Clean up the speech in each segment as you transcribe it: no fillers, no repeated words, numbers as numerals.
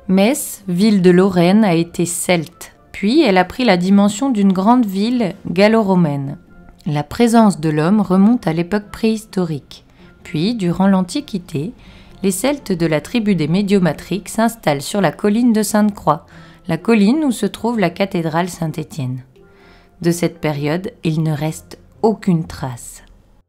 Metz, ville de Lorraine, a été celte, puis elle a pris la dimension d'une grande ville gallo-romaine. La présence de l'homme remonte à l'époque préhistorique, puis, durant l'Antiquité, les Celtes de la tribu des Médiomatriques s'installent sur la colline de Sainte-Croix, la colline où se trouve la cathédrale Saint-Étienne. De cette période, il ne reste aucune trace.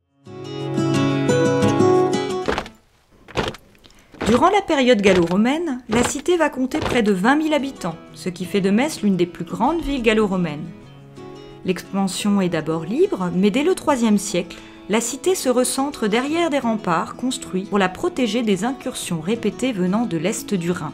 Durant la période gallo-romaine, la cité va compter près de 20 000 habitants, ce qui fait de Metz l'une des plus grandes villes gallo-romaines. L'expansion est d'abord libre, mais dès le IIIe siècle, la cité se recentre derrière des remparts construits pour la protéger des incursions répétées venant de l'est du Rhin.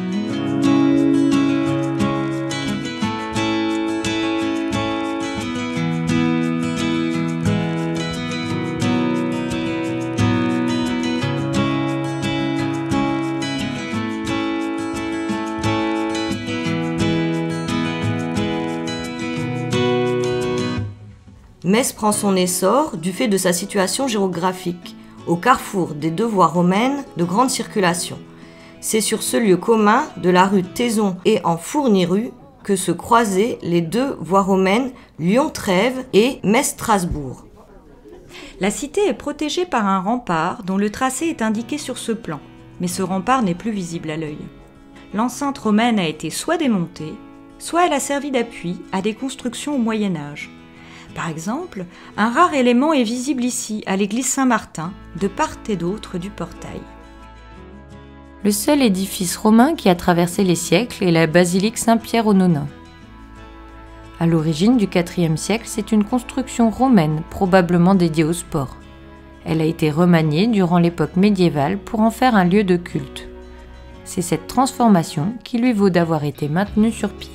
Metz prend son essor du fait de sa situation géographique, au carrefour des deux voies romaines de grande circulation. C'est sur ce lieu commun de la rue Taizon et en Fourniru que se croisaient les deux voies romaines Lyon-Trèves et Metz-Strasbourg. La cité est protégée par un rempart dont le tracé est indiqué sur ce plan, mais ce rempart n'est plus visible à l'œil. L'enceinte romaine a été soit démontée, soit elle a servi d'appui à des constructions au Moyen-Âge. Par exemple, un rare élément est visible ici, à l'église Saint-Martin, de part et d'autre du portail. Le seul édifice romain qui a traversé les siècles est la basilique Saint-Pierre aux Nonains. À l'origine du IVe siècle, c'est une construction romaine, probablement dédiée au sport. Elle a été remaniée durant l'époque médiévale pour en faire un lieu de culte. C'est cette transformation qui lui vaut d'avoir été maintenue sur pied.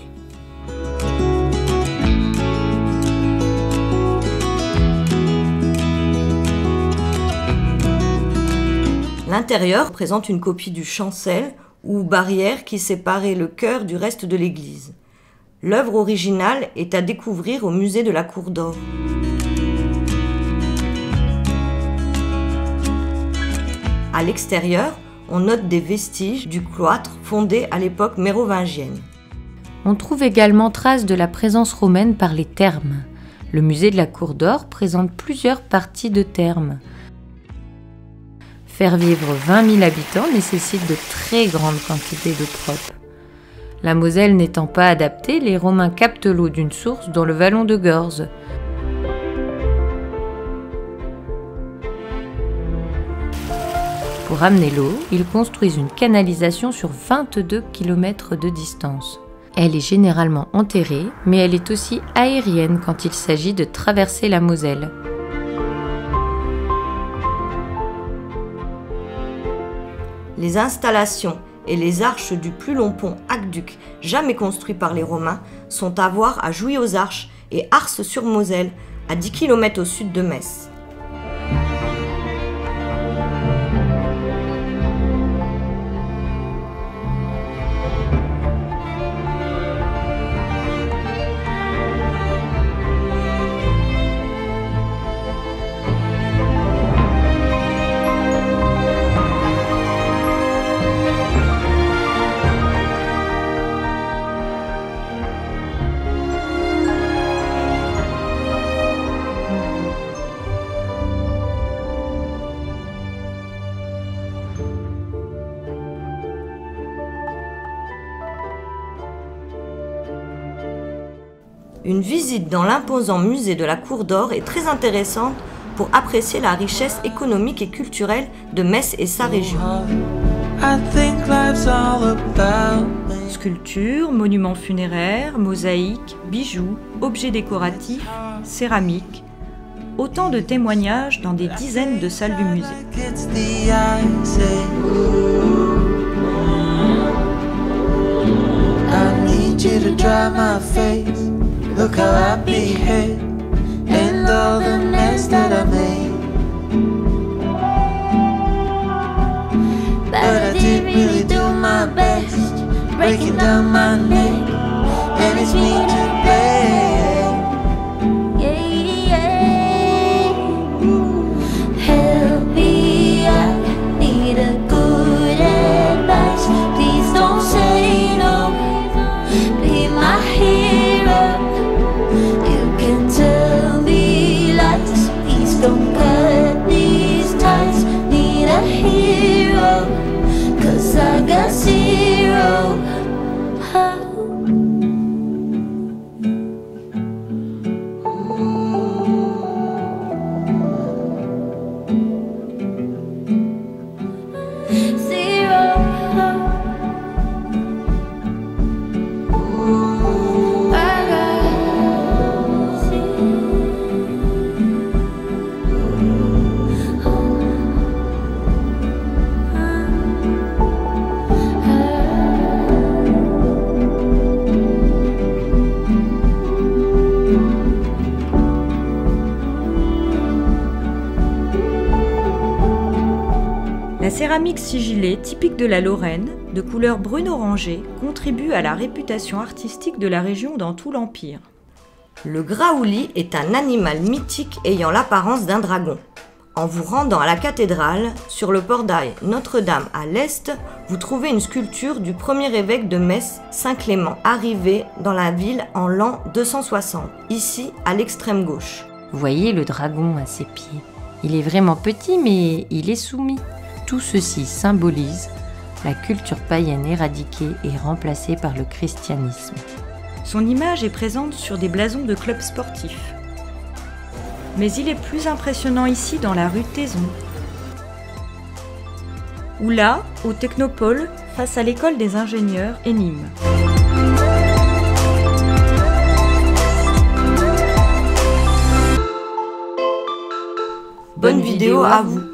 L'intérieur présente une copie du chancel ou barrière qui séparait le chœur du reste de l'église. L'œuvre originale est à découvrir au musée de la Cour d'Or. À l'extérieur, on note des vestiges du cloître fondé à l'époque mérovingienne. On trouve également trace de la présence romaine par les thermes. Le musée de la Cour d'Or présente plusieurs parties de thermes. Faire vivre 20 000 habitants nécessite de très grandes quantités d'eau propre. La Moselle n'étant pas adaptée, les Romains captent l'eau d'une source dans le vallon de Gorze. Pour amener l'eau, ils construisent une canalisation sur 22 km de distance. Elle est généralement enterrée, mais elle est aussi aérienne quand il s'agit de traverser la Moselle. Les installations et les arches du plus long pont aqueduc jamais construit par les Romains sont à voir à Jouy-aux-Arches et Ars-sur-Moselle, à 10 km au sud de Metz. Une visite dans l'imposant musée de la Cour d'Or est très intéressante pour apprécier la richesse économique et culturelle de Metz et sa région. Sculptures, monuments funéraires, mosaïques, bijoux, objets décoratifs, céramiques, autant de témoignages dans des dizaines de salles du musée. Look how I behave and all the mess that I made. But I did really do my best, breaking down my neck, and it's me to blame. Yeah, help me, I need a good advice. Please don't say Don't cut these ties, need a hero, 'cause I got zero. La céramique sigillée, typique de la Lorraine, de couleur brune-orangée, contribue à la réputation artistique de la région dans tout l'Empire. Le graouli est un animal mythique ayant l'apparence d'un dragon. En vous rendant à la cathédrale, sur le portail Notre-Dame à l'est, vous trouvez une sculpture du premier évêque de Metz, Saint Clément, arrivé dans la ville en l'an 260, ici à l'extrême gauche. Vous voyez le dragon à ses pieds. Il est vraiment petit, mais il est soumis. Tout ceci symbolise la culture païenne éradiquée et remplacée par le christianisme. Son image est présente sur des blasons de clubs sportifs. Mais il est plus impressionnant ici dans la rue Taison. Ou là, au Technopole, face à l'école des ingénieurs et Nîmes. Bonne vidéo à vous!